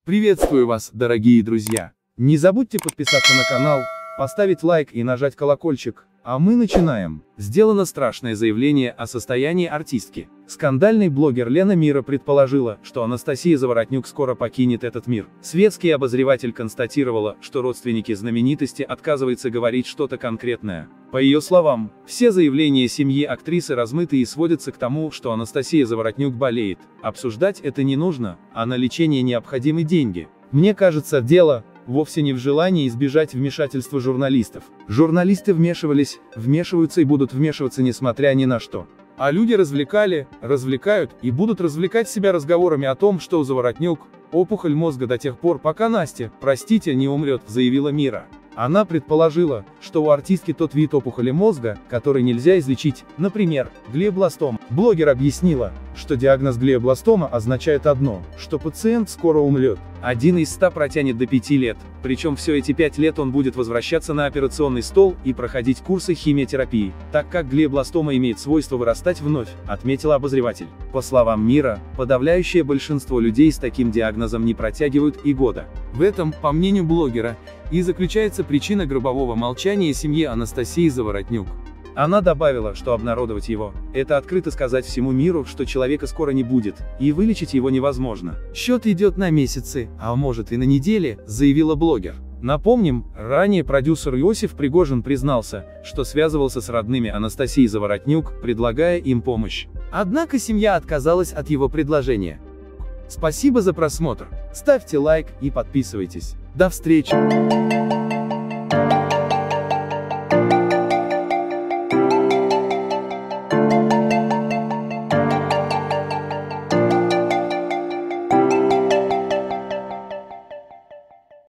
Приветствую вас, дорогие друзья! Не забудьте подписаться на канал, поставить лайк и нажать колокольчик, а мы начинаем. Сделано страшное заявление о состоянии артистки. Скандальный блогер Лена Мира предположила, что Анастасия Заворотнюк скоро покинет этот мир. Светский обозреватель констатировала, что родственники знаменитости отказываются говорить что-то конкретное. По ее словам, все заявления семьи актрисы размыты и сводятся к тому, что Анастасия Заворотнюк болеет. Обсуждать это не нужно, а на лечение необходимы деньги. Мне кажется, дело вовсе не в желании избежать вмешательства журналистов. Журналисты вмешиваются и будут вмешиваться несмотря ни на что. А люди развлекают и будут развлекать себя разговорами о том, что у Заворотнюк опухоль мозга до тех пор, пока Настя, простите, не умрет, заявила Мира. Она предположила, что у артистки тот вид опухоли мозга, который нельзя излечить, например, глиобластома. Блогер объяснила, что диагноз глиобластома означает одно, что пациент скоро умрет. 1 из 100 протянет до 5 лет, причем все эти 5 лет он будет возвращаться на операционный стол и проходить курсы химиотерапии, так как глиобластома имеет свойство вырастать вновь, отметила обозреватель. По словам Мира, подавляющее большинство людей с таким диагнозом не протягивают и года. В этом, по мнению блогера, и заключается причина гробового молчания семьи Анастасии Заворотнюк. Она добавила, что обнародовать его – это открыто сказать всему миру, что человека скоро не будет, и вылечить его невозможно. Счет идет на месяцы, а может и на недели, заявила блогер. Напомним, ранее продюсер Иосиф Пригожин признался, что связывался с родными Анастасии Заворотнюк, предлагая им помощь. Однако семья отказалась от его предложения. Спасибо за просмотр, ставьте лайк и подписывайтесь. До встречи!